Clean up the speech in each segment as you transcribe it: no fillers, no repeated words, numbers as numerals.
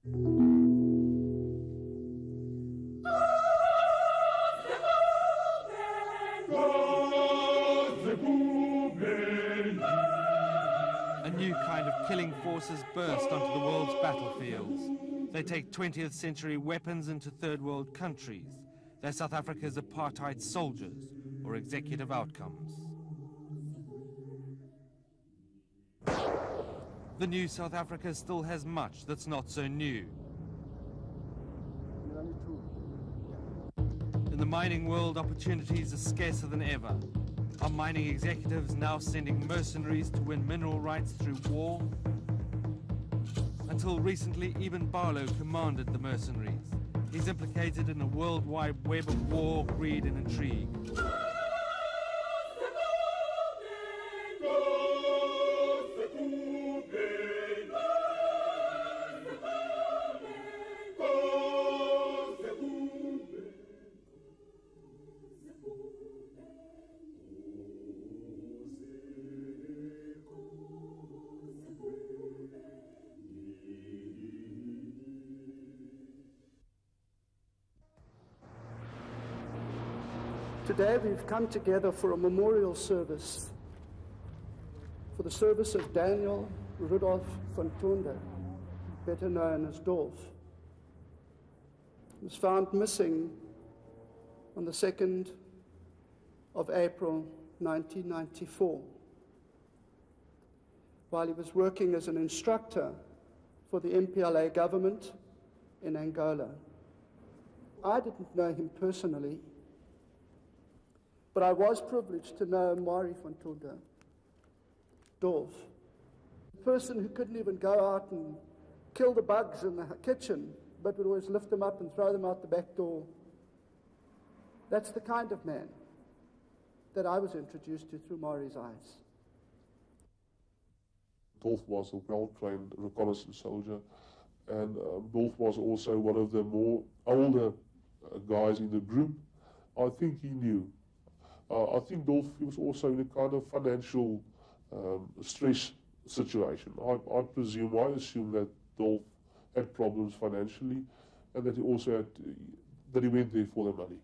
A new kind of killing forces burst onto the world's battlefields. They take 20th century weapons into third world countries. They're South Africa's apartheid soldiers or executive outcomes. The new South Africa still has much that's not so new. In the mining world, opportunities are scarcer than ever. Are mining executives now sending mercenaries to win mineral rights through war? Until recently, even Barlow commanded the mercenaries. He's implicated in a worldwide web of war, greed and intrigue. Today we've come together for a memorial service, for the service of Daniel Rudolph van Tonder, better known as Dolf. He was found missing on the 2nd of April 1994 while he was working as an instructor for the MPLA government in Angola. I didn't know him personally, but I was privileged to know Mari van Tonder, Dolf, a person who couldn't even go out and kill the bugs in the kitchen, but would always lift them up and throw them out the back door. That's the kind of man that I was introduced to through Mari's eyes. Dolf was a well-trained reconnaissance soldier, and Dolf was also one of the more older guys in the group. I think he knew. I think Dolf was also in a kind of financial stress situation. I assume that Dolf had problems financially, and that he also had that he went there for the money.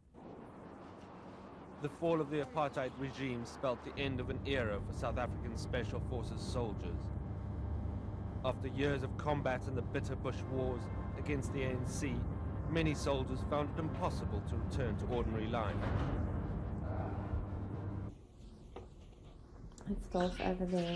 The fall of the apartheid regime spelt the end of an era for South African Special Forces soldiers. After years of combat in the bitter bush wars against the ANC, many soldiers found it impossible to return to ordinary life. It's Dolf over there.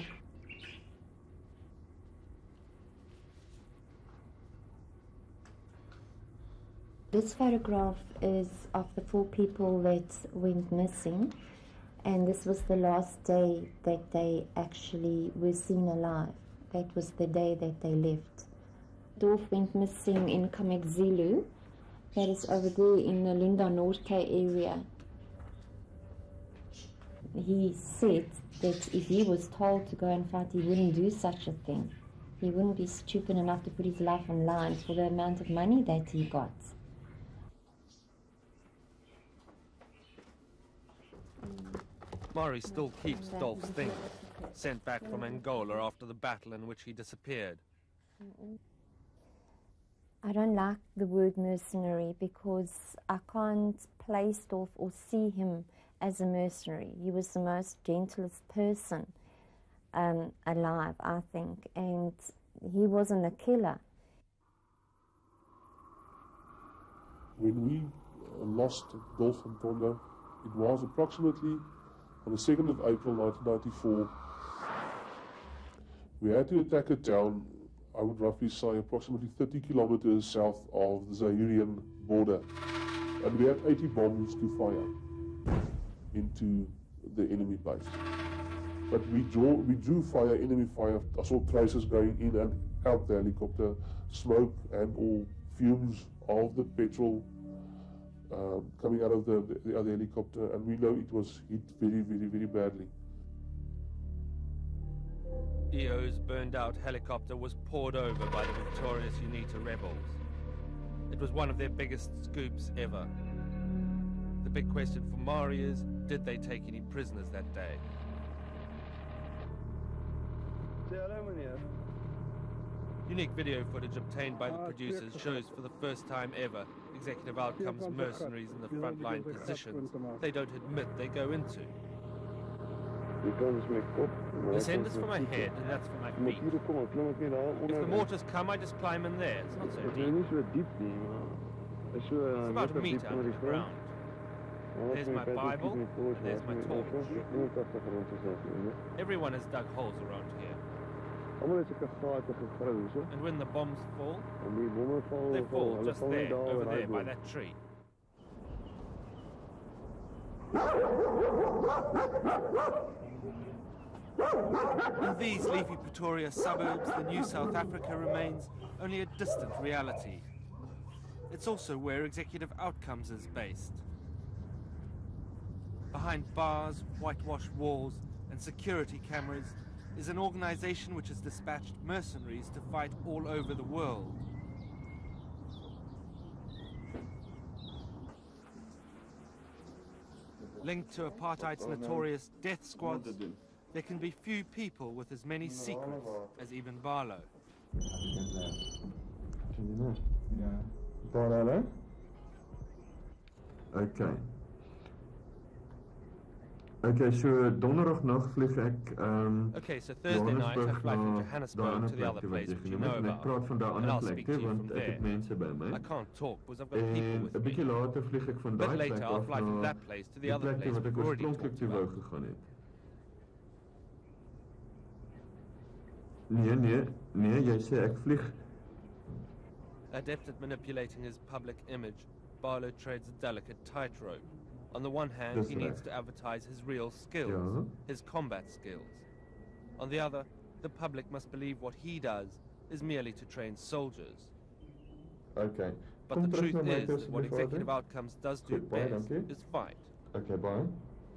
This photograph is of the 4 people that went missing, and this was the last day that they actually were seen alive. That was the day that they left. Dolf went missing in Kamexulu, that is over there in the Lunda Norte area. He said that if he was told to go and fight, he wouldn't do such a thing. He wouldn't be stupid enough to put his life on line for the amount of money that he got. Mari still keeps Dolf's things, sent back from Angola after the battle in which he disappeared. I don't like the word mercenary because I can't place Dolf or see him as a mercenary. He was the most gentlest person alive, I think, and he wasn't a killer. When we lost Dolf van Tonder, it was approximately on the 2nd of April 1994. We had to attack a town, I would roughly say approximately 30 kilometers south of the Zairian border, and we had 80 bombs to fire into the enemy base. But we drew fire, enemy fire. I saw traces going in and out the helicopter, smoke and all fumes of the petrol coming out of the other helicopter, and we know it was hit very, very, very badly. EO's burned-out helicopter was poured over by the victorious UNITA rebels. It was one of their biggest scoops ever. The big question for Mari is, did they take any prisoners that day? Say hello, meneer. Unique video footage obtained by the producers shows for the first time ever executive outcomes mercenaries in the frontline positions they don't admit they go into. This end is for my head and that's for my feet. If the mortars come, I just climb in there. It's not so deep. It's about a meter under the ground. There's my Bible, there's my torch. Everyone has dug holes around here. And when the bombs fall, they fall just there, over there, by that tree. In these leafy Pretoria suburbs, the new South Africa remains only a distant reality. It's also where Executive Outcomes is based. Behind bars, whitewashed walls, and security cameras is an organization which has dispatched mercenaries to fight all over the world. Linked to apartheid's notorious death squads, there can be few people with as many secrets as Ibn Barlow. Okay. Okay, so donderdagnag vlieg ek Okay, so Thursday night I fly from Johannesburg to the other place which you know about. And I'll speak to you from there. I can't talk because I've got people with me. A bit later I'll fly from that place to the other place we've already talked about. Nee, jy sê ek vlieg. Adept at manipulating his public image, Barlow trades a delicate tightrope. On the one hand, he needs to advertise his real skills, his combat skills. On the other, the public must believe what he does is merely to train soldiers. Okay. But the truth is that what Executive Outcomes does do best is fight. Okay, bye.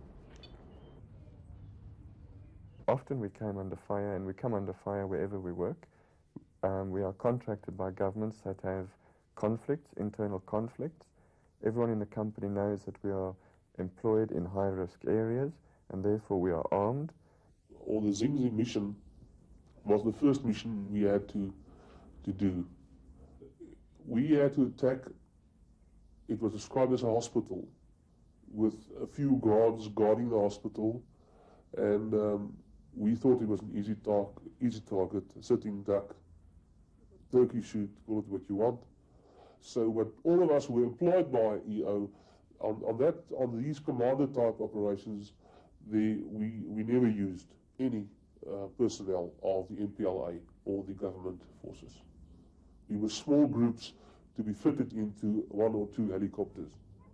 Often we came under fire, and we come under fire wherever we work. We are contracted by governments that have conflicts, internal conflicts. Everyone in the company knows that we are employed in high-risk areas, and therefore we are armed. Or the Zingzi mission was the first mission we had to do. We had to attack, it was described as a hospital, with a few guards guarding the hospital, and we thought it was an easy target, sitting duck, turkey shoot, call it what you want. So what all of us were employed by EO on these commander type operations, we never used any personnel of the MPLA or the government forces. We were small groups to be fitted into 1 or 2 helicopters.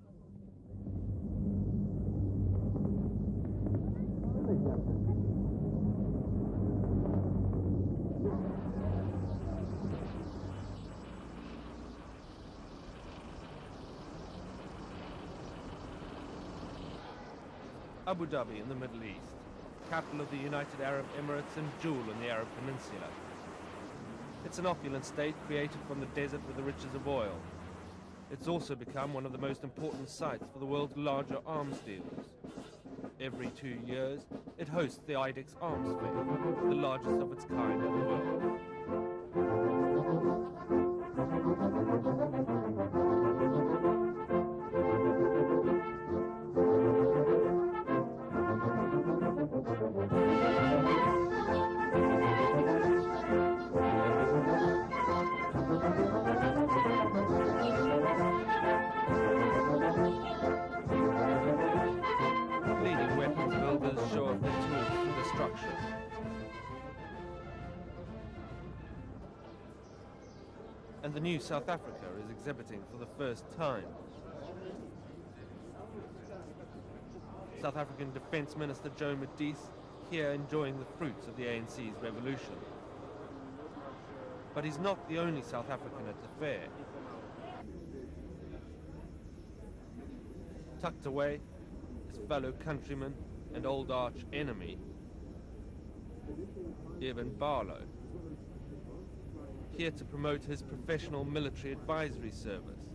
Abu Dhabi in the Middle East, capital of the United Arab Emirates and jewel in the Arab Peninsula. It's an opulent state created from the desert with the riches of oil. It's also become one of the most important sites for the world's larger arms dealers. Every 2 years, it hosts the IDEX Arms Fair, the largest of its kind in the world. And the new South Africa is exhibiting for the first time. South African Defence Minister Joe Matisse here enjoying the fruits of the ANC's revolution. But he's not the only South African at the fair. Tucked away, his fellow countryman and old arch enemy, Ibn Barlow, here to promote his professional military advisory service.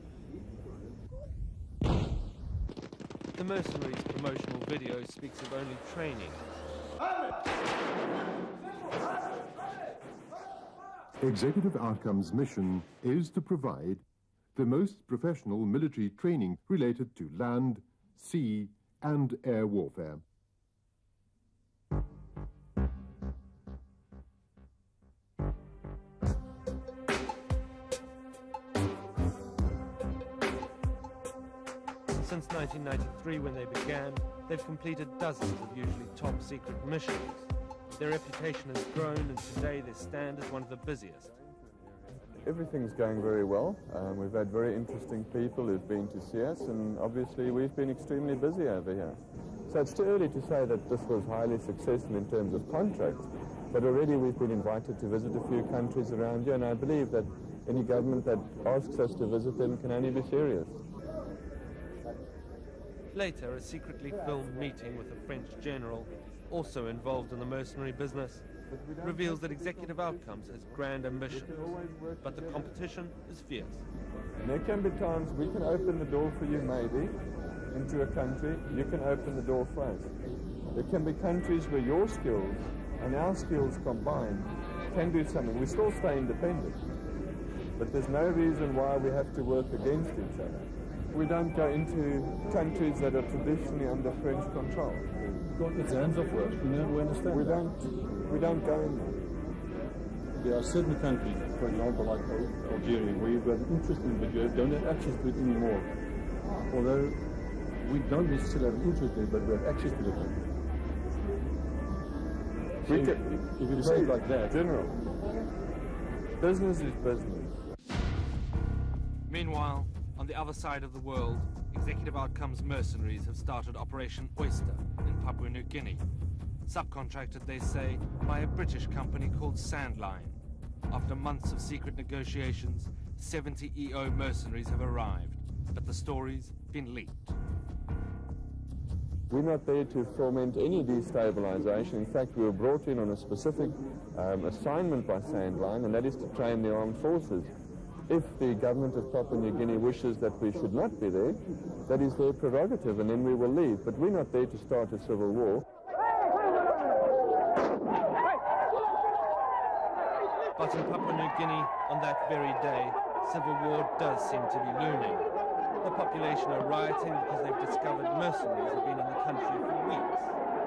The Mercenaries promotional video speaks of only training. Executive Outcome's mission is to provide the most professional military training related to land, sea, and air warfare. Since 1993, when they began, they've completed dozens of usually top-secret missions. Their reputation has grown, and today they stand as one of the busiest. Everything's going very well. We've had very interesting people who've been to see us, and obviously we've been extremely busy over here. So it's too early to say that this was highly successful in terms of contracts, but already we've been invited to visit a few countries around here, and I believe that any government that asks us to visit them can only be serious. Later, a secretly filmed meeting with a French general, also involved in the mercenary business, reveals that Executive Outcomes has grand ambitions, but the competition is fierce. And there can be times we can open the door for you, maybe, into a country. You can open the door for us. There can be countries where your skills and our skills combined can do something. We still stay independent, but there's no reason why we have to work against each other. We don't go into countries that are traditionally under French control. It's hands-off work. We understand. We don't go in there. There are certain countries, for example, like Algeria, where you've got interest in, but you don't have access to it anymore. Although we don't necessarily have interest in it, but we have access to the country. So if you say it like that, General, business is business. Meanwhile, on the other side of the world, Executive Outcomes mercenaries have started Operation Oyster in Papua New Guinea, subcontracted, they say, by a British company called Sandline. After months of secret negotiations, 70 EO mercenaries have arrived, but the story's been leaked. We're not there to foment any destabilization. In fact, we were brought in on a specific assignment by Sandline, and that is to train the armed forces. If the government of Papua New Guinea wishes that we should not be there, that is their prerogative, and then we will leave. But we're not there to start a civil war. But in Papua New Guinea, on that very day, civil war does seem to be looming. The population are rioting because they've discovered mercenaries have been in the country for weeks.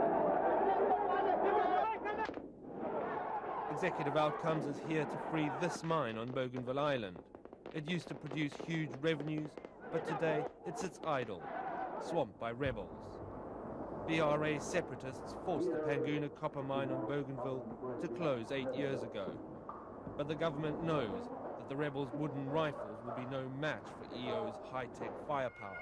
Executive Outcomes is here to free this mine on Bougainville Island. It used to produce huge revenues, but today it sits idle, swamped by rebels. BRA separatists forced the Panguna copper mine on Bougainville to close 8 years ago. But the government knows that the rebels' wooden rifles will be no match for EO's high-tech firepower.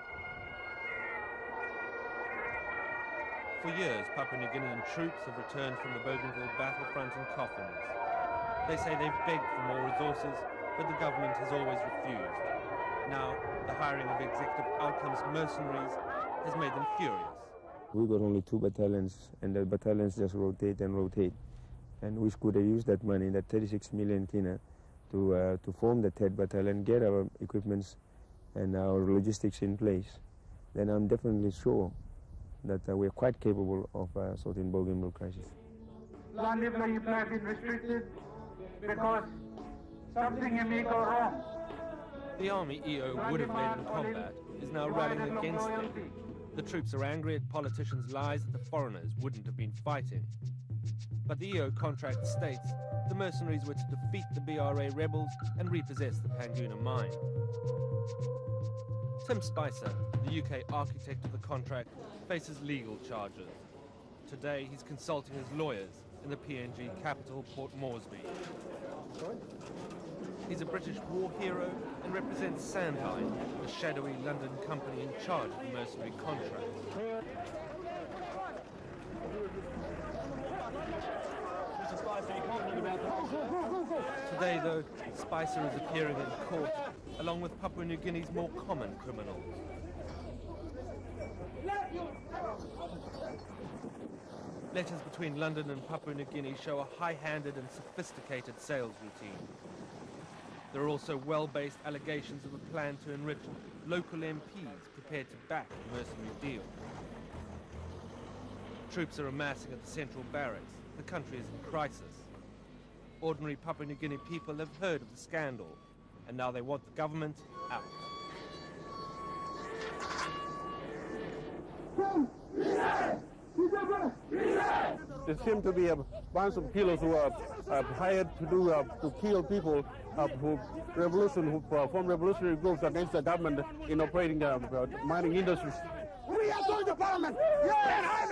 For years, Papua New Guinean troops have returned from the Bougainville battlefront in coffins. They say they've begged for more resources, but the government has always refused. Now, the hiring of Executive Outcomes mercenaries has made them furious. We got only 2 battalions, and the battalions just rotate and rotate. And we could have used that money, that 36 million kina, to form the 3rd battalion, get our equipments and our logistics in place. Then I'm definitely sure that we're quite capable of sorting Bougainville crisis. Land employee plan is restricted because something may go wrong. The army EO would have led in combat is now rallying against them. The troops are angry at politicians' lies that the foreigners wouldn't have been fighting. But the EO contract states the mercenaries were to defeat the BRA rebels and repossess the Panguna mine. Tim Spicer, the UK architect of the contract, faces legal charges. Today he's consulting his lawyers in the PNG capital, Port Moresby. He's a British war hero and represents Sandline, the shadowy London company in charge of the mercenary contract. Today, though, Spicer is appearing in court, along with Papua New Guinea's more common criminals. Letters between London and Papua New Guinea show a high-handed and sophisticated sales routine. There are also well-based allegations of a plan to enrich local MPs prepared to back the mercenary deal. Troops are amassing at the central barracks. The country is in crisis. ordinary Papua New Guinea people have heard of the scandal, and now they want the government out. There seem to be a bunch of killers who are hired to kill people who form revolutionary groups against the government in operating the mining industries. We are going to Parliament! Yeah!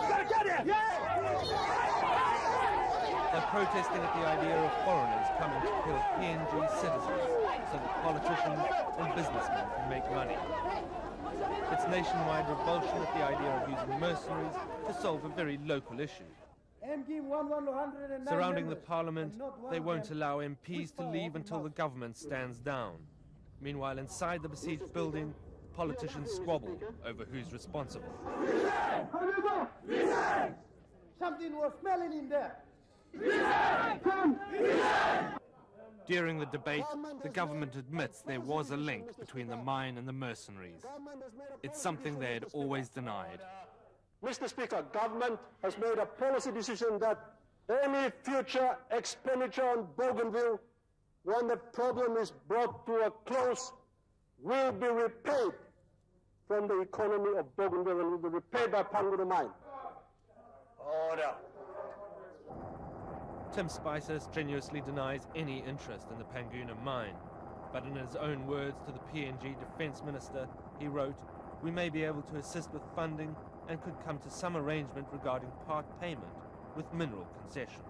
They're protesting at the idea of foreigners coming to kill PNG citizens so that politicians and businessmen can make money. It's nationwide revulsion at the idea of using mercenaries to solve a very local issue. Surrounding the parliament, they won't allow MPs to leave until the government stands down. Meanwhile, inside the besieged building, politicians squabble over who's responsible. Something was smelling in there. During the debate, the government admits there was a link between the mine and the mercenaries. It's something they had always denied. Mr. Speaker, government has made a policy decision that any future expenditure on Bougainville, when the problem is brought to a close, will be repaid from the economy of Bougainville and will be repaid by Panguna Mine. Order. Tim Spicer strenuously denies any interest in the Panguna mine, but in his own words to the PNG Defence Minister, he wrote, "We may be able to assist with funding and could come to some arrangement regarding part payment with mineral concessions."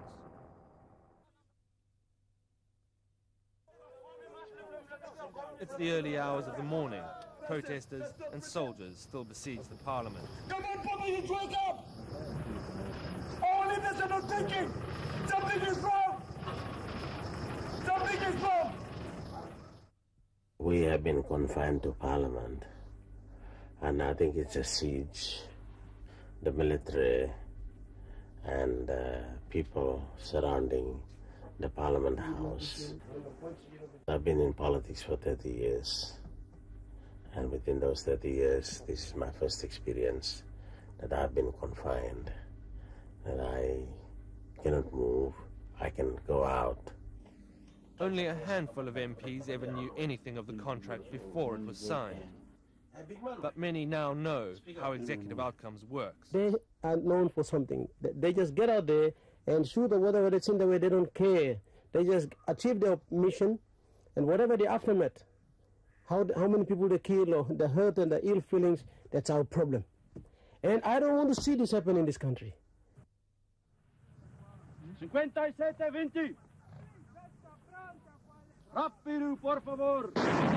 It's the early hours of the morning. Protesters and soldiers still besiege the parliament. Come on, Papa, you wake up! All leaders are not thinking! Something is wrong! Something is wrong! We have been confined to Parliament, and I think it's a siege. The military and people surrounding the Parliament House. I've been in politics for 30 years, and within those 30 years, this is my first experience that I've been confined, that I cannot move, I can go out. Only a handful of MPs ever knew anything of the contract before it was signed. But many now know how executive outcomes works. They are known for something. They just get out there and shoot or whatever that's in the way. They don't care. They just achieve their mission, and whatever the aftermath, how many people they kill or the hurt and the ill feelings, that's our problem. And I don't want to see this happen in this country. 57-20. Rápido, por favor.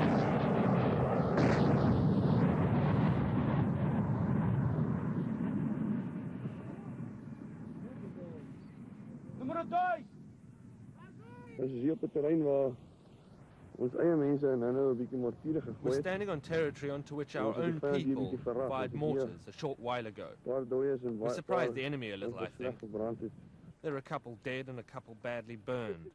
Nummer 2. Ons is hier op 'n terrein waar ons eie mense nou 'n bietjie mortiere gegooi het. We're standing on territory onto which our own people fired mortars a short while ago. We surprised the enemy a little, I think. There are a couple dead and a couple badly burned.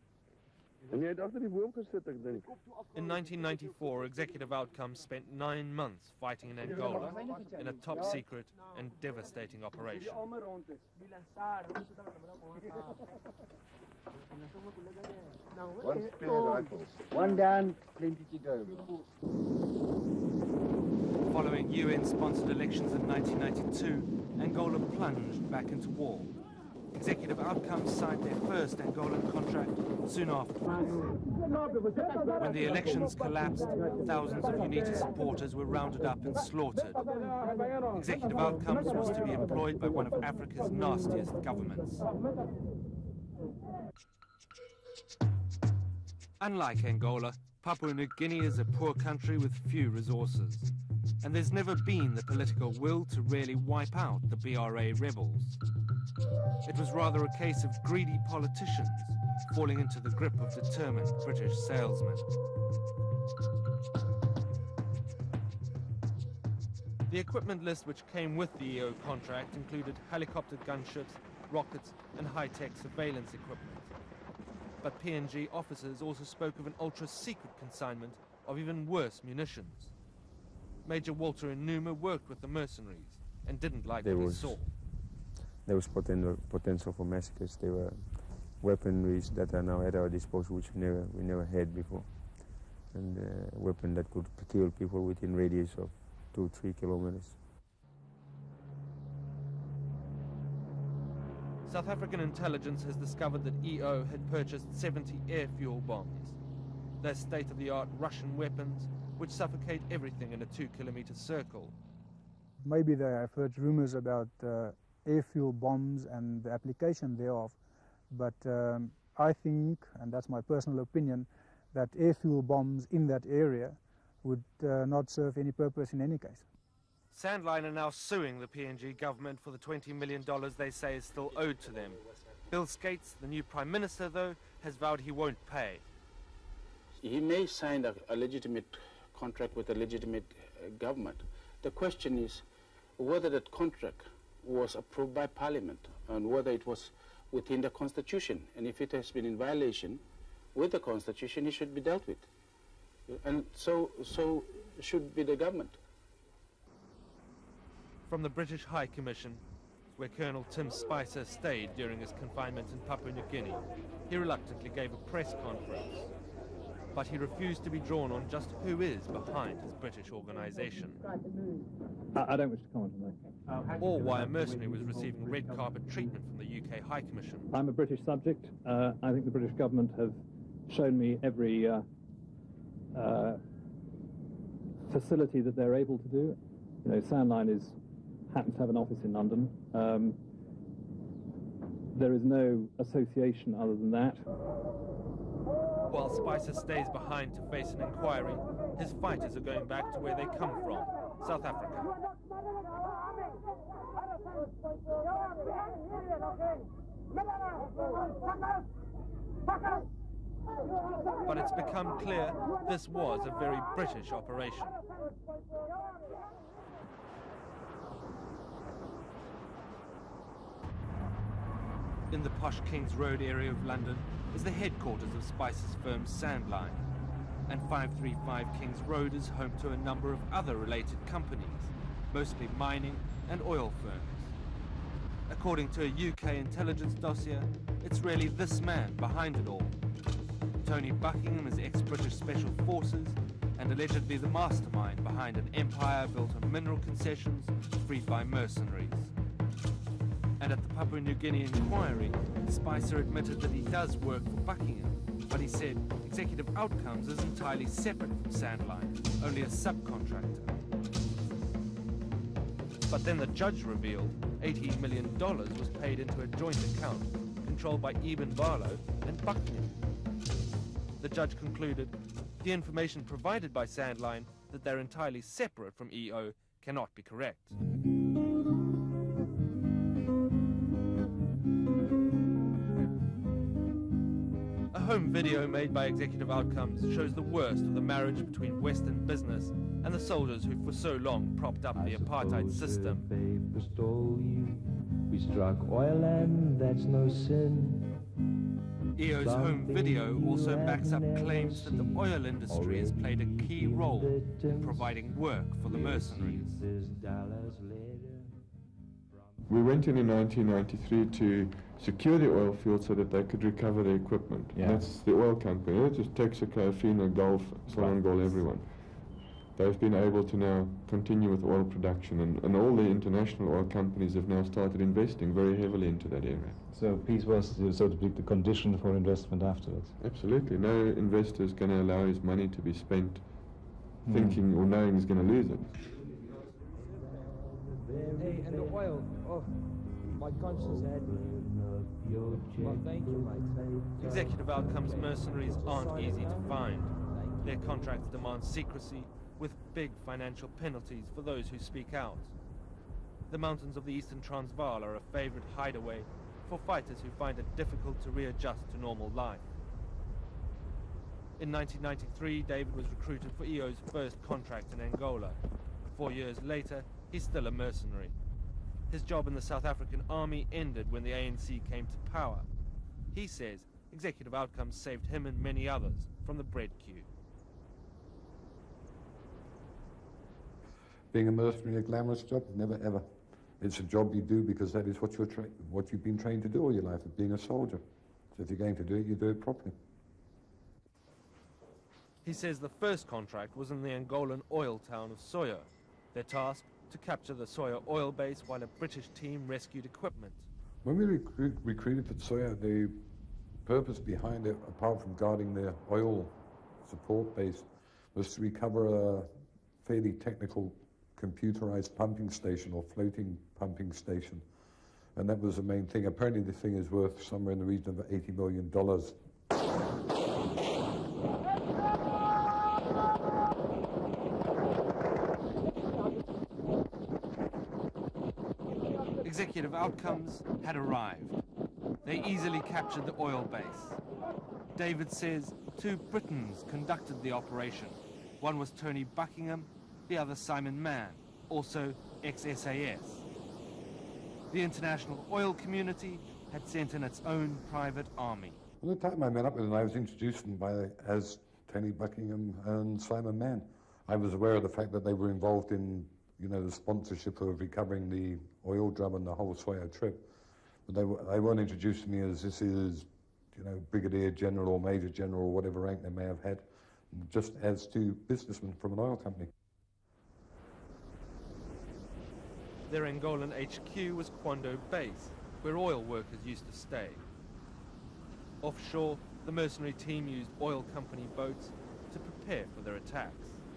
In 1994, Executive Outcomes spent 9 months fighting in Angola in a top-secret and devastating operation. One down, plenty to go. Following UN-sponsored elections in 1992, Angola plunged back into war. Executive Outcomes signed their first Angolan contract soon after. When the elections collapsed, thousands of UNITA supporters were rounded up and slaughtered. Executive Outcomes was to be employed by one of Africa's nastiest governments. Unlike Angola, Papua New Guinea is a poor country with few resources, and there's never been the political will to really wipe out the BRA rebels. It was rather a case of greedy politicians falling into the grip of determined British salesmen. The equipment list which came with the EO contract included helicopter gunships, rockets and high-tech surveillance equipment. But PNG officers also spoke of an ultra-secret consignment of even worse munitions. Major Walter Numa worked with the mercenaries and didn't like what he saw. There was potential for massacres. weaponries that are now at our disposal, which we never had before, and a weapon that could kill people within radius of 2-3 kilometers. South African intelligence has discovered that EO had purchased 70 air fuel bombs. They're state-of-the-art Russian weapons which suffocate everything in a 2-kilometer circle. Maybe they have heard rumors about air fuel bombs and the application thereof, but I think, and that's my personal opinion, that air fuel bombs in that area would not serve any purpose in any case. Sandline are now suing the PNG government for the $20 million they say is still owed to them. Bill Skates, the new Prime Minister, though, has vowed he won't pay. He may sign a legitimate contract with a legitimate government. The question is whether that contract was approved by Parliament and whether it was within the Constitution. And if it has been in violation with the Constitution, it should be dealt with. And so should be the government. From the British High Commission, where Colonel Tim Spicer stayed during his confinement in Papua New Guinea, he reluctantly gave a press conference. But he refused to be drawn on just who is behind his British organisation. I don't wish to comment on that. Or why a mercenary was receiving red carpet treatment from the UK High Commission. I'm a British subject. I think the British government have shown me every facility that they're able to do. You know, Sandline happens to have an office in London. There is no association other than that. While Spicer stays behind to face an inquiry, his fighters are going back to where they come from, South Africa. But it's become clear this was a very British operation. In the posh King's Road area of London is the headquarters of Spicer's firm Sandline, and 535 King's Road is home to a number of other related companies, mostly mining and oil firms. According to a UK intelligence dossier, it's really this man behind it all. Tony Buckingham is ex-British Special Forces and allegedly the mastermind behind an empire built on mineral concessions freed by mercenaries. And at the Papua New Guinea inquiry, Spicer admitted that he does work for Buckingham, but he said Executive Outcomes is entirely separate from Sandline, only a subcontractor. But then the judge revealed $18 million was paid into a joint account controlled by Eben Barlow and Buckingham. The judge concluded the information provided by Sandline that they're entirely separate from EO cannot be correct. A home video made by Executive Outcomes shows the worst of the marriage between Western business and the soldiers who for so long propped up the apartheid system. We struck oil and that's no sin. EO's home video also backs up claims that the oil industry has played a key role in providing work for the mercenaries. We went in 1993 to secure the oil field so that they could recover the equipment. Yeah. That's the oil company. It just Texaco, Fina, Gulf, Sonangol, everyone. They've been able to now continue with oil production, and all the international oil companies have now started investing very heavily into that area. So peace was, so to speak, the condition for investment afterwards? Absolutely. No investor is going to allow his money to be spent thinking or knowing he's going to lose it. Hey, and the oil, oh, my conscience had me. Well, thank you, mate. Executive Outcomes mercenaries aren't easy to find. Their contracts demand secrecy, with big financial penalties for those who speak out. The mountains of the Eastern Transvaal are a favorite hideaway for fighters who find it difficult to readjust to normal life. In 1993, David was recruited for EO's first contract in Angola. 4 years later, he's still a mercenary. His job in the South African army ended when the ANC came to power. He says Executive Outcomes saved him and many others from the bread queue. Being a mercenary a glamorous job? Never ever. It's a job you do because that is what you've been trained to do all your life, being a soldier. So if you're going to do it, you do it properly. He says the first contract was in the Angolan oil town of Soya. Their task, to capture the Soya oil base while a British team rescued equipment. When we recruited for Soya, the purpose behind it, apart from guarding their oil support base, was to recover a fairly technical computerized pumping station or floating pumping station. And that was the main thing. Apparently the thing is worth somewhere in the region of $80 million. Executive outcomes had arrived. They easily captured the oil base. David says 2 Britons conducted the operation. One was Tony Buckingham, the other Simon Mann, also ex-SAS. The international oil community had sent in its own private army. Well, the time I met up with them, I was introduced as Tony Buckingham and Simon Mann. I was aware of the fact that they were involved in, the sponsorship of recovering the oil drum and the whole Soya trip. But they weren't introduced to me as this is, Brigadier General or Major General or whatever rank they may have had, just as 2 businessmen from an oil company. Their Angolan HQ was Kwando Base, where oil workers used to stay. Offshore, the mercenary team used oil company boats to prepare for their attacks.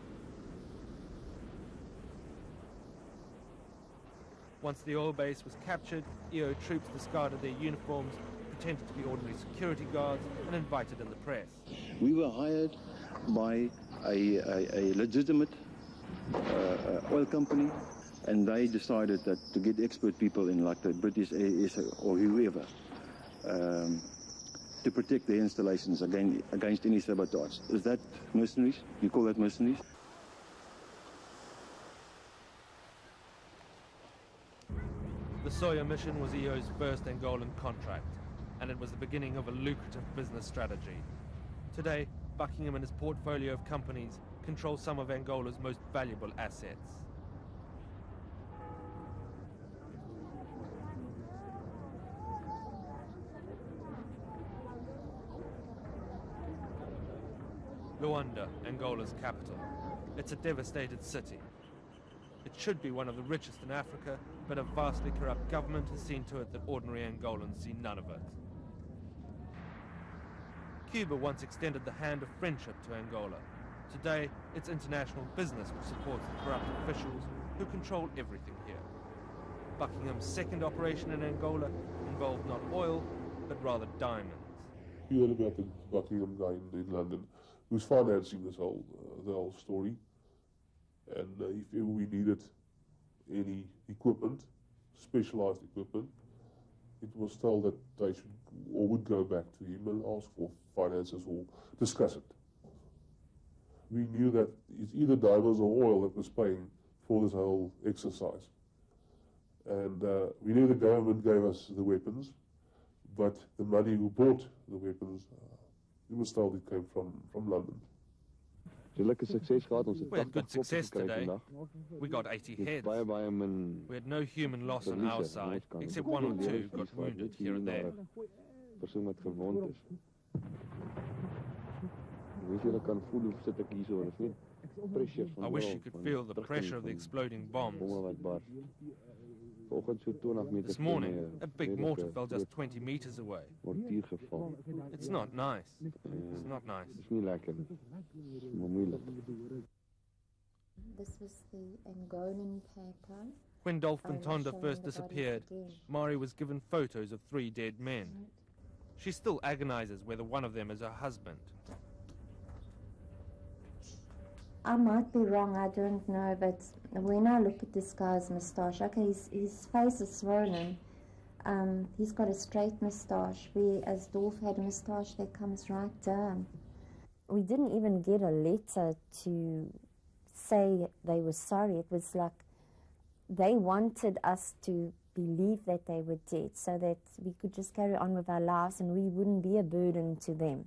Once the oil base was captured, EO troops discarded their uniforms, pretended to be ordinary security guards, and invited in the press. We were hired by a legitimate oil company, and they decided that to get expert people in, like the British AS or whoever, to protect their installations against any sabotage. Is that mercenaries? You call that mercenaries? The Soya mission was EO's first Angolan contract, and it was the beginning of a lucrative business strategy. Today, Buckingham and his portfolio of companies control some of Angola's most valuable assets. Luanda, Angola's capital. It's a devastated city. It should be one of the richest in Africa, but a vastly corrupt government has seen to it that ordinary Angolans see none of it. Cuba once extended the hand of friendship to Angola. Today, it's international business which supports the corrupt officials who control everything here. Buckingham's second operation in Angola involved not oil, but rather diamonds. You heard about the Buckingham guy in London who's financing this whole the whole story. And if ever we needed any equipment, specialized equipment, it was told that they should or would go back to him and ask for finances or discuss it. We knew that it's either diamonds or oil that was paying for this whole exercise. And we knew the government gave us the weapons, but the money who bought the weapons, it was told it came from London. We had good success today. We got 80 heads. We had no human loss on our side, except 1 or 2 got wounded here and there. I wish you could feel the pressure of the exploding bombs. This morning, a big mortar fell just 20 meters away. It's not nice. It's not nice. This was the Angolan paper. When Dolphin Tonda first disappeared, Mari was given photos of 3 dead men. She still agonizes whether one of them is her husband. I might be wrong, I don't know, but when I look at this guy's moustache, okay, his face is swollen. He's got a straight moustache, whereas Dolph had a moustache that comes right down. We didn't even get a letter to say they were sorry. It was like they wanted us to believe that they were dead so that we could just carry on with our lives and we wouldn't be a burden to them.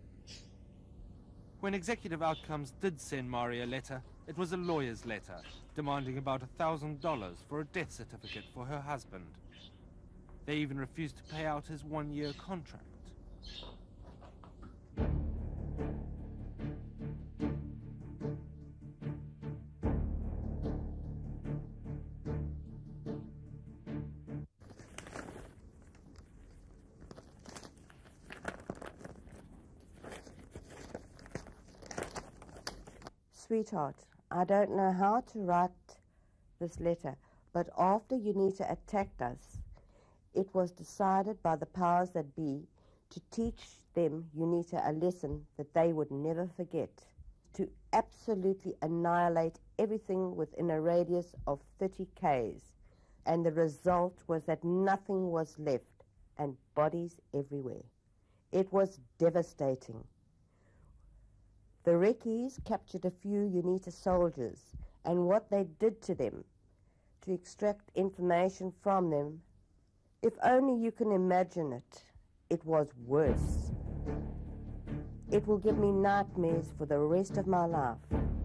When Executive Outcomes did send Mari a letter, it was a lawyer's letter, demanding about $1,000 for a death certificate for her husband. They even refused to pay out his 1-year contract. Sweetheart, I don't know how to write this letter, but after UNITA attacked us, it was decided by the powers that be to teach them, UNITA, a lesson that they would never forget, to absolutely annihilate everything within a radius of 30 k's. And the result was that nothing was left and bodies everywhere. It was devastating. The Rekis captured a few UNITA soldiers, and what they did to them, to extract information from them, if only you can imagine it, it was worse. It will give me nightmares for the rest of my life.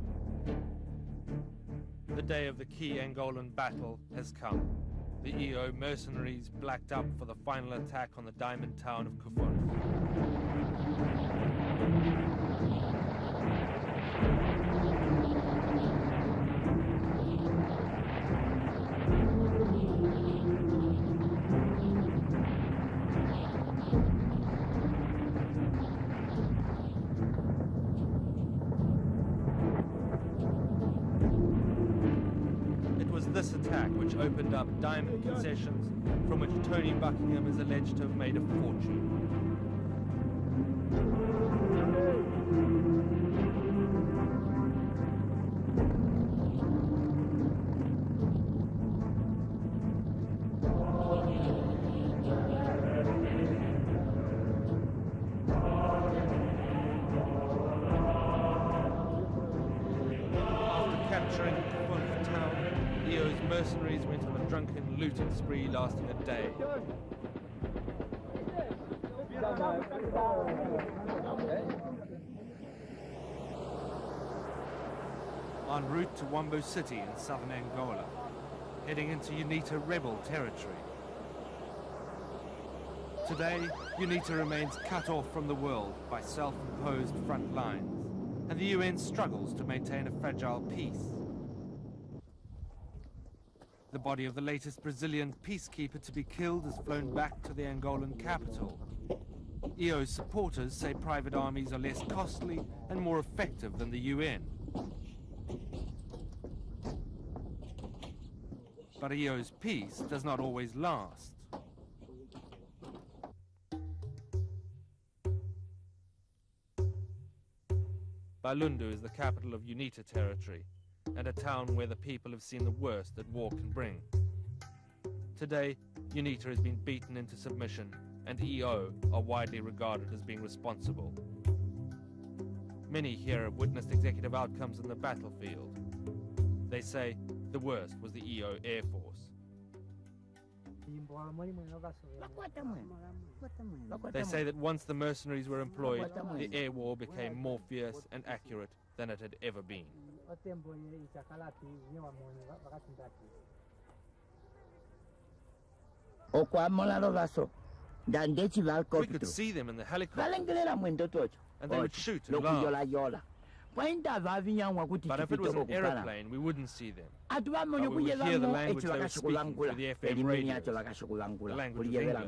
The day of the key Angolan battle has come. The EO mercenaries blacked up for the final attack on the diamond town of Kufur. This attack, which opened up diamond concessions from which Tony Buckingham is alleged to have made a fortune. After capturing Kufur town, EO's mercenaries went on a drunken looting spree lasting a day. En route to Wambo City in southern Angola, heading into UNITA rebel territory. Today, UNITA remains cut off from the world by self-imposed front lines, and the UN struggles to maintain a fragile peace. The body of the latest Brazilian peacekeeper to be killed is flown back to the Angolan capital. EO's supporters say private armies are less costly and more effective than the UN. But EO's peace does not always last. Balundu is the capital of UNITA territory, and a town where the people have seen the worst that war can bring. Today, UNITA has been beaten into submission, and EO are widely regarded as being responsible. Many here have witnessed executive outcomes in the battlefield. They say the worst was the EO Air Force. They say that once the mercenaries were employed, the air war became more fierce and accurate than it had ever been. We could see them in the helicopter, and they would shoot and laugh. But if it was an aeroplane, we wouldn't see them. But we would hear the language they were speaking through the FM radio. The language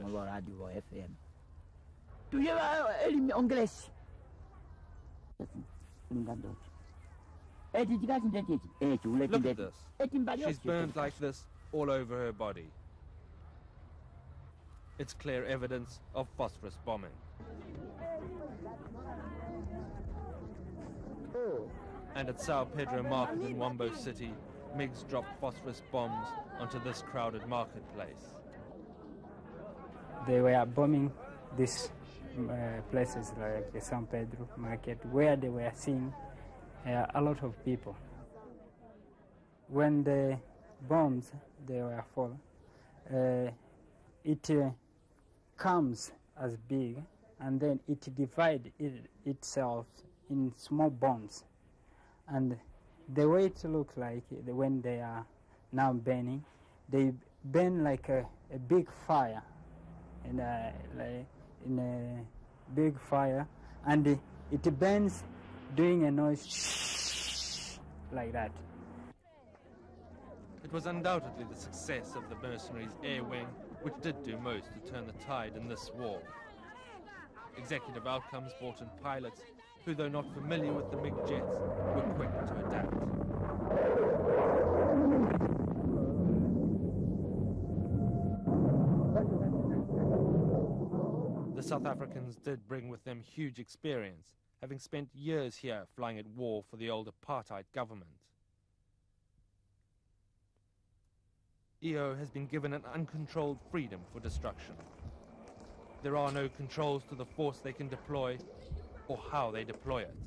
was English. Look at this. She's burned like this all over her body. It's clear evidence of phosphorus bombing. And at Sao Pedro Market in Wambo City, MiGs dropped phosphorus bombs onto this crowded marketplace. They were bombing these places like the San Pedro Market, where they were seeing a lot of people. When the bombs they were fall, it comes as big, and then it divides itself in small bombs. And the way it looks like when they are now burning, they burn like a big fire in big fire, and it burns doing a noise like that. It was undoubtedly the success of the mercenaries' air wing which did do most to turn the tide in this war. Executive Outcomes brought in pilots who, though not familiar with the MiG jets, were quick to adapt. The South Africans did bring with them huge experience, having spent years here flying at war for the old apartheid government. EO has been given an uncontrolled freedom for destruction. There are no controls to the force they can deploy or how they deploy it.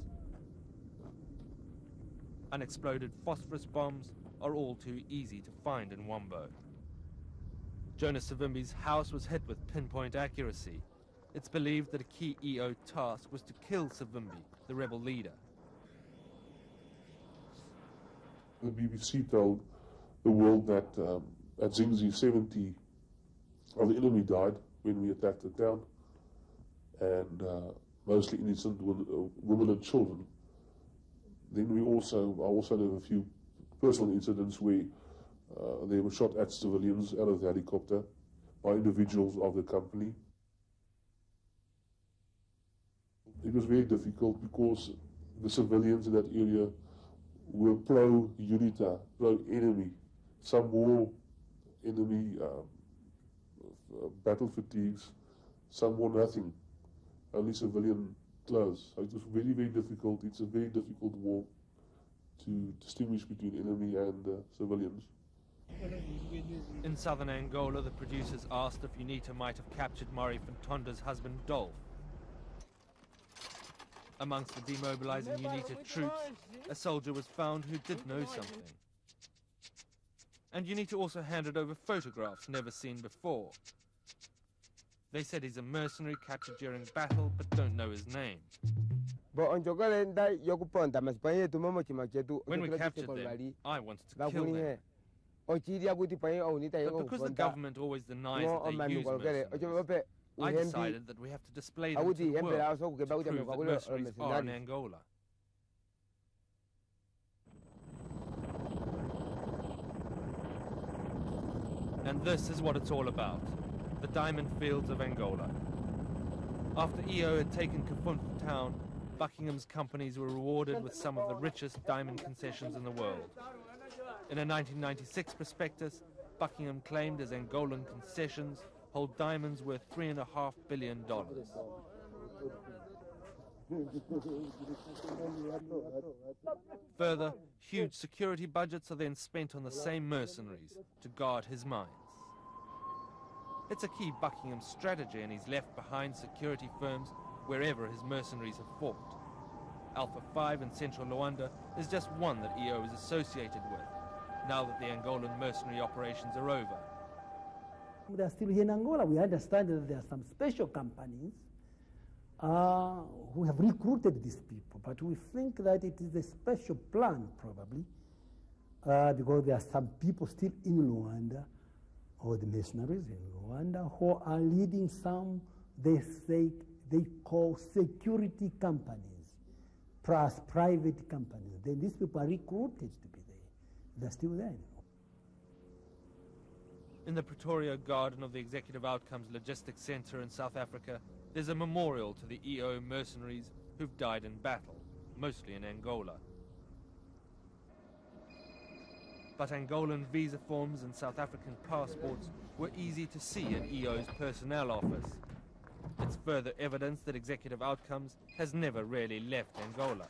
Unexploded phosphorus bombs are all too easy to find in Wambo. Jonas Savimbi's house was hit with pinpoint accuracy. It's believed that a key EO task was to kill Savimbi, the rebel leader. The BBC told the world that at Zingzi 70 of the enemy died when we attacked the town, and mostly innocent women and children. Then I also know a few personal incidents where they were shot at civilians out of the helicopter by individuals of the company. It was very difficult because the civilians in that area were pro-UNITA, pro-enemy. Some wore enemy battle fatigues, some wore nothing, only civilian clothes. So it was very, very difficult. It's a very difficult war to distinguish between enemy and civilians. In southern Angola, the producers asked if UNITA might have captured Mari Fantonda's husband, Dolph. Amongst the demobilizing UNITA troops, a soldier was found who did know something. And UNITA also handed over photographs never seen before. They said he's a mercenary captured during battle, but don't know his name. When we captured them, I wanted to kill them. But because the government always denies that they use mercenaries, I decided that we have to display them to the world to prove that mercenaries are in Angola. And this is what it's all about, the diamond fields of Angola. After EO had taken Kafunta town, Buckingham's companies were rewarded with some of the richest diamond concessions in the world. In a 1996 prospectus, Buckingham claimed as Angolan concessions hold diamonds worth $3.5 billion. Further, huge security budgets are then spent on the same mercenaries to guard his mines. It's a key Buckingham strategy, and he's left behind security firms wherever his mercenaries have fought. Alpha 5 in central Luanda is just one that EO is associated with, now that the Angolan mercenary operations are over. They are still here in Angola. We understand that there are some special companies who have recruited these people, but we think that it is a special plan, probably, because there are some people still in Luanda, or the mercenaries in Luanda, who are leading some, they call security companies, plus private companies. Then these people are recruited to be there. They're still there. In the Pretoria garden of the Executive Outcomes Logistics Centre in South Africa, there's a memorial to the EO mercenaries who've died in battle, mostly in Angola. But Angolan visa forms and South African passports were easy to see in EO's personnel office. It's further evidence that Executive Outcomes has never really left Angola.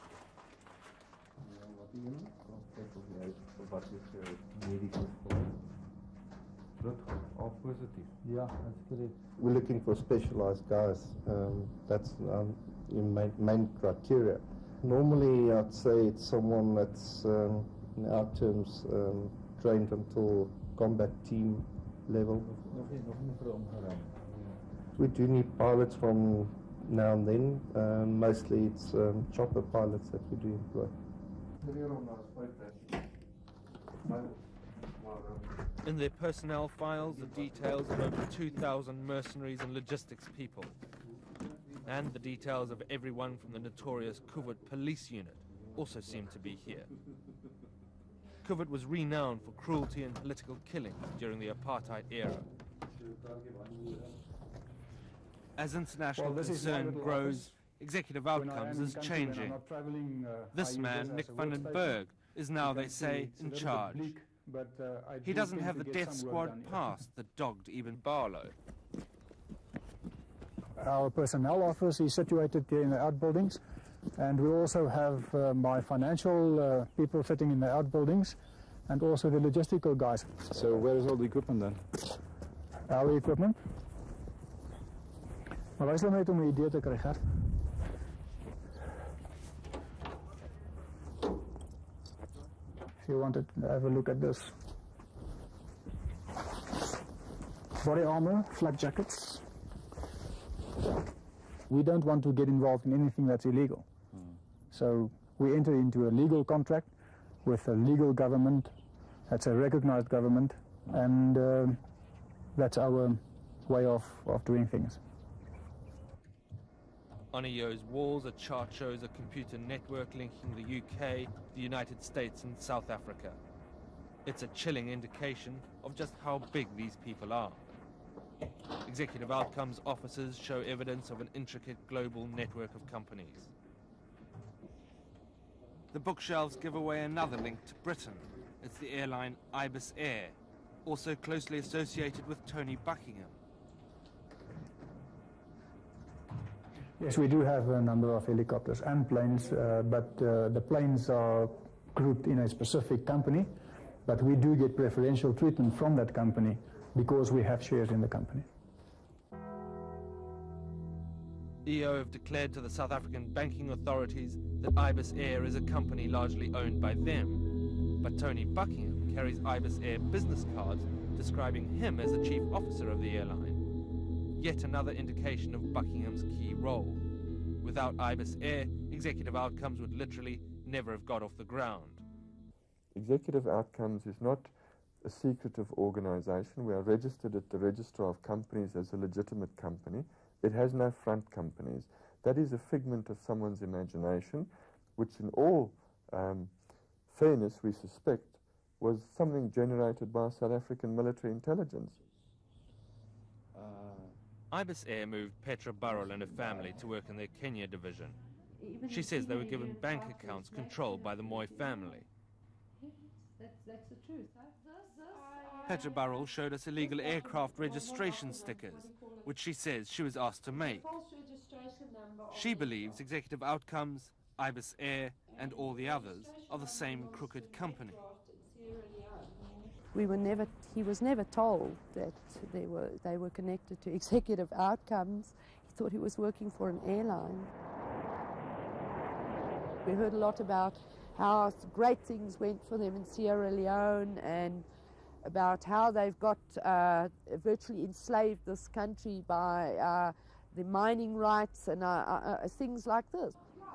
Yeah, that's correct. We're looking for specialized guys. That's your main criteria. Normally, I'd say it's someone that's, in our terms, trained until combat team level. We do need pilots from now and then. Mostly it's chopper pilots that we do employ. In their personnel files are details of over 2,000 mercenaries and logistics people. And the details of everyone from the notorious Covert police unit also seem to be here. Covert was renowned for cruelty and political killing during the apartheid era. As international concern grows, executive outcomes is changing. This man, Nick van den Berg, is now, they say, in charge. He doesn't have the death squad pass that dogged Eben Barlow. Our personnel office is situated here in the outbuildings, and we also have my financial people sitting in the outbuildings, and also the logistical guys. So where is all the equipment then? Our equipment? Maar wij zullen net om een idee te krijgen. If you wanted to have a look at this. Body armor, flak jackets. We don't want to get involved in anything that's illegal. So we enter into a legal contract with a legal government, that's a recognized government, and that's our way of doing things. On EO's walls, a chart shows a computer network linking the UK, the United States and South Africa. It's a chilling indication of just how big these people are. Executive Outcomes officers show evidence of an intricate global network of companies. The bookshelves give away another link to Britain. It's the airline Ibis Air, also closely associated with Tony Buckingham. Yes, we do have a number of helicopters and planes, but the planes are grouped in a specific company, but we do get preferential treatment from that company because we have shares in the company. EO have declared to the South African banking authorities that Ibis Air is a company largely owned by them. But Tony Buckingham carries Ibis Air business cards describing him as the chief officer of the airline. Yet another indication of Buckingham's key role. Without Ibis Air, Executive Outcomes would literally never have got off the ground. Executive Outcomes is not a secretive organization. We are registered at the Registrar of Companies as a legitimate company. It has no front companies. That is a figment of someone's imagination, which in all fairness we suspect was something generated by South African military intelligence. Ibis Air moved Petra Burrell and her family to work in their Kenya division. She says they were given bank accounts controlled by the Moy family. That's the truth. Petra Burrell showed us illegal aircraft registration stickers, which she says she was asked to make. She believes Executive Outcomes, Ibis Air, and all the others are the same crooked company. He was never told that they were connected to Executive Outcomes. He thought he was working for an airline. We heard a lot about how great things went for them in Sierra Leone and about how they've got virtually enslaved this country by the mining rights and things like this.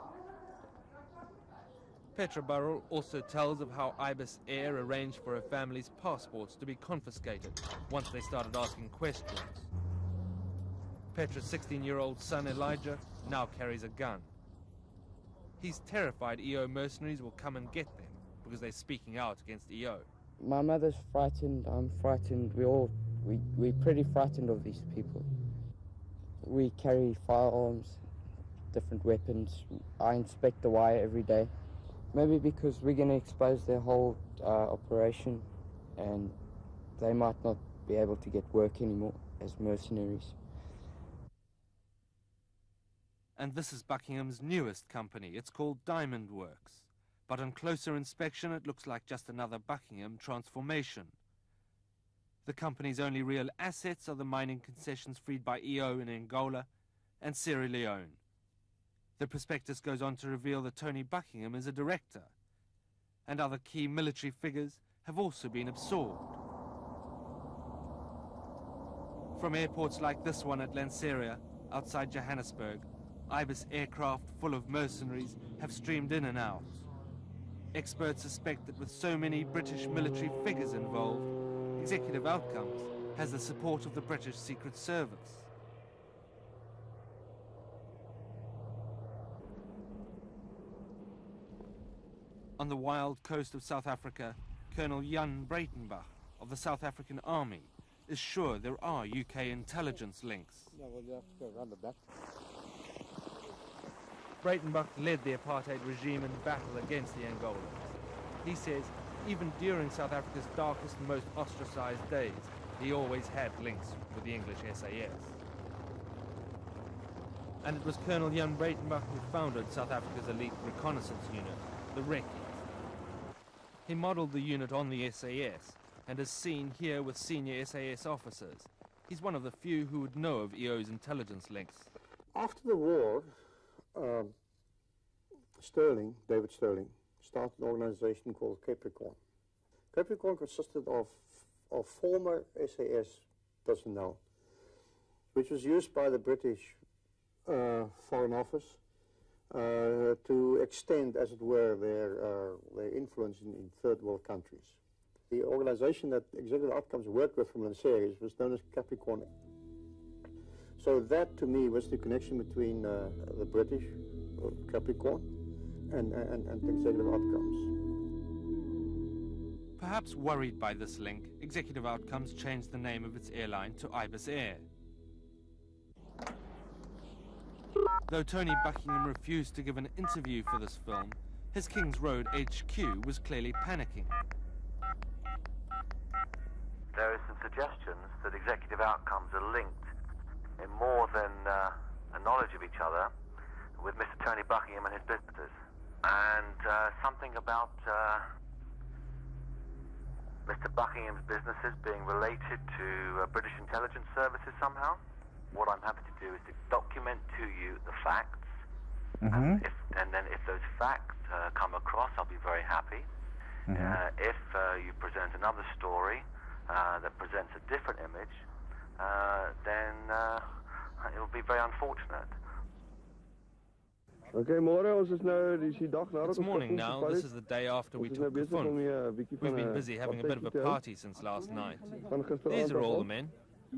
Petra Burrell also tells of how Ibis Air arranged for her family's passports to be confiscated once they started asking questions. Petra's 16-year-old son Elijah now carries a gun. He's terrified EO mercenaries will come and get them because they're speaking out against EO. My mother's frightened, I'm frightened, we're pretty frightened of these people. We carry firearms, different weapons. I inspect the wire every day. Maybe because we're going to expose their whole operation and they might not be able to get work anymore as mercenaries. And this is Buckingham's newest company. It's called Diamond Works. But on closer inspection, it looks like just another Buckingham transformation. The company's only real assets are the mining concessions freed by EO in Angola and Sierra Leone. The prospectus goes on to reveal that Tony Buckingham is a director, and other key military figures have also been absorbed. From airports like this one at Lanseria, outside Johannesburg, Ibis aircraft full of mercenaries have streamed in and out. Experts suspect that with so many British military figures involved, Executive Outcomes has the support of the British Secret Service. On the wild coast of South Africa, Colonel Jan Breitenbach of the South African Army is sure there are UK intelligence links. Yeah, well, you have to go around the back. Breitenbach led the apartheid regime in battle against the Angolans. He says even during South Africa's darkest and most ostracized days, he always had links with the English SAS. And it was Colonel Jan Breitenbach who founded South Africa's elite reconnaissance unit, the Recce. He modelled the unit on the SAS and is seen here with senior SAS officers. He's one of the few who would know of EO's intelligence links. After the war, David Sterling, started an organization called Capricorn. Capricorn consisted of former SAS personnel, which was used by the British Foreign Office to extend, as it were, their influence in third world countries. The organization that Executive Outcomes worked with from Mercenaries was known as Capricorn. So that, to me, was the connection between the British, Capricorn, and Executive Outcomes. Perhaps worried by this link, Executive Outcomes changed the name of its airline to Ibis Air. Though Tony Buckingham refused to give an interview for this film, his Kings Road HQ was clearly panicking. There are some suggestions that Executive Outcomes are linked in more than a knowledge of each other with Mr. Tony Buckingham and his businesses. And something about Mr. Buckingham's businesses being related to British intelligence services somehow. What I'm happy to do is to document to you the facts, and then if those facts come across, I'll be very happy. If you present another story that presents a different image, then it will be very unfortunate. It's morning now. This is the day after we took Kafun. We've been busy having a bit of a party since last night. These are all the men.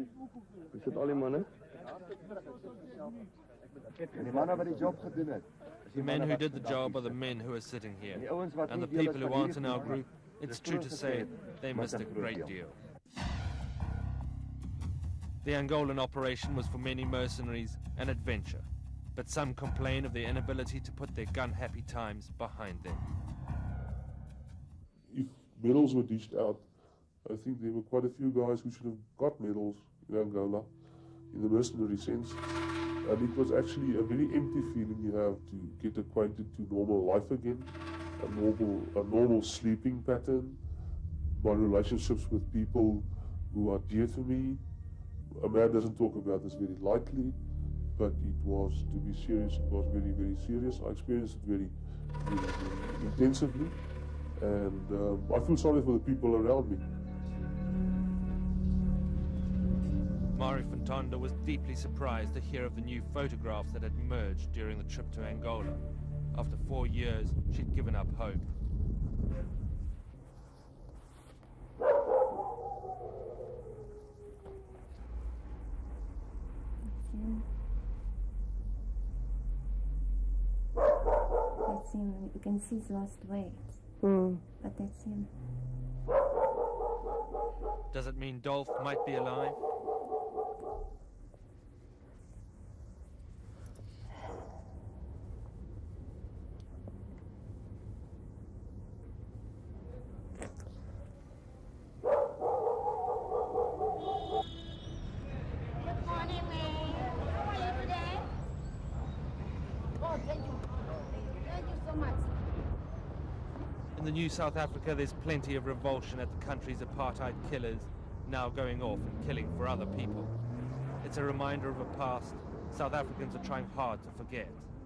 The men who did the job are the men who are sitting here. And the people who aren't in our group, it's true to say, they missed a great deal. The Angolan operation was for many mercenaries an adventure, but some complain of their inability to put their gun-happy times behind them. If medals were dished out, I think there were quite a few guys who should have got medals in Angola, in the mercenary sense. And it was actually a very empty feeling you have to get acquainted to normal life again, a normal sleeping pattern, my relationships with people who are dear to me. A man doesn't talk about this very lightly, but it was, to be serious, it was very, very serious. I experienced it very, very, very intensively, and I feel sorry for the people around me. Mari Fontonda was deeply surprised to hear of the new photographs that had emerged during the trip to Angola. After 4 years, she'd given up hope. That's him. You can see he's lost weight. But that's him. Does it mean Dolph might be alive? In the new South Africa, there's plenty of revulsion at the country's apartheid killers now going off and killing for other people. It's a reminder of a past South Africans are trying hard to forget.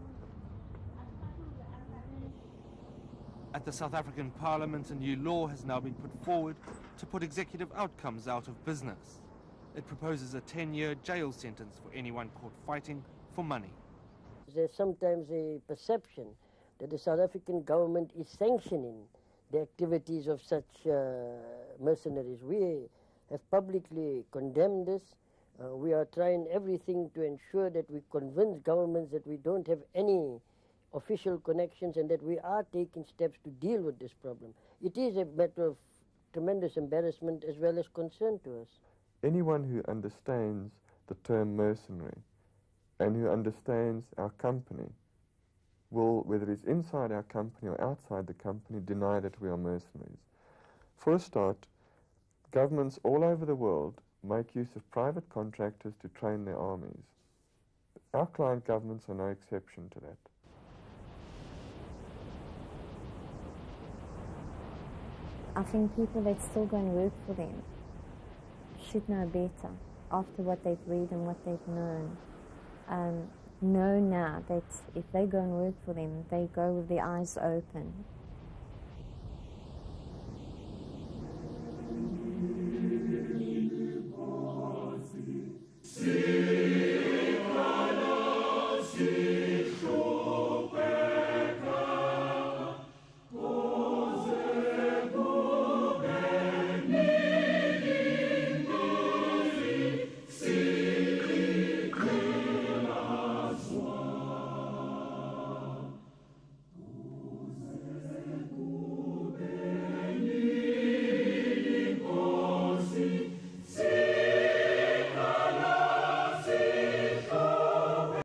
At the South African Parliament, a new law has now been put forward to put Executive Outcomes out of business. It proposes a 10-year jail sentence for anyone caught fighting for money. There's sometimes a perception that the South African government is sanctioning the activities of such mercenaries. We have publicly condemned this. We are trying everything to ensure that we convince governments that we don't have any official connections and that we are taking steps to deal with this problem. It is a matter of tremendous embarrassment as well as concern to us. Anyone who understands the term mercenary and who understands our company will, whether it's inside our company or outside the company, deny that we are mercenaries. For a start, governments all over the world make use of private contractors to train their armies. Our client governments are no exception to that. I think people that still go and work for them should know better after what they've read and what they've known. Know now that if they go and work for them, they go with their eyes open